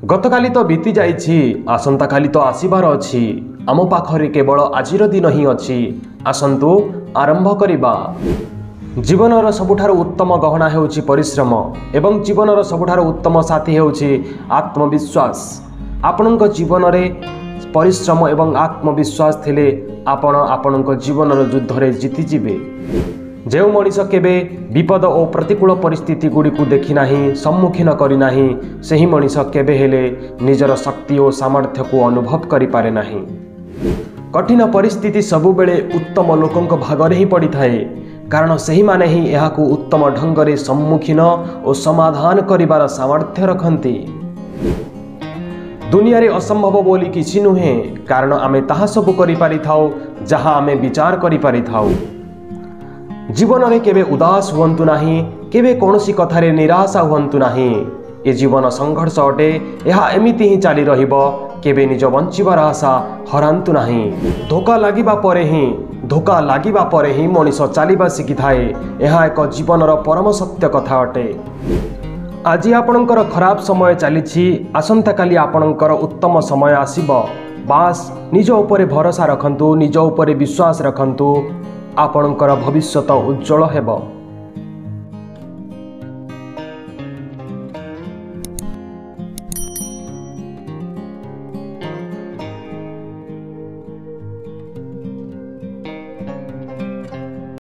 गतकाली तो बीती जाइछि, आसंता काली तो आसीबार अछि। आम पाखरे केवल आजिर दिन ही अछि। आसंतु आरंभ करिबा। जीवनर सबुठारु उत्तम गहना हेउछि परिश्रम एवं जीवनर सबुठारु उत्तम साथी हेउछि आत्मविश्वास। आपणक जीवन में परिश्रम एवं आत्मविश्वास थिले आपण आपणक जीवनर युद्धरे जीति जिबे। जो मनीष केबे विपद और प्रतिकूल परिस्थिति गुड़ी देखि नाही, सम्मुखीन करि नाही, सही मनीष केबे हेले निजर शक्ति और सामर्थ्य को अनुभव करि पारे नाही। कठिन परिस्थिति सबुबेले उत्तम लोकंक भागरे ही पड़ी थाए, कारण सही माने ही एहाकु उत्तम ढंगरे सम्मुखीन और समाधान करिबार सामर्थ्य रखंती। दुनिया रे असंभव बोली किछि नुहे, कारण आमे ताहा सब करि पारि थाउ जहा आमे विचार करि पारि थाउ। जीवन रे केबे उदास हुअन्तु नाही, केबे कोनोसी कथारे निराशा हुअन्तु नाही। ए जीवन संघर्ष अटे, यह एमिति ही चली रहिबो। केबे निज बंचिबार आशा हरान्तु नाही। धोका लागिबा परे ही मनीष चलिबा शिखि थाए। यह एक जीवनर परम सत्य कथा अटे। आज आपणकर खराब समय चली, आसंता काली आपणकर उत्तम समय आसीबो। बास निज उपरे भरोसा रखंतु, निज उपरे विश्वास रखंतु। आपणकर भविष्यत उज्जवल हेबो।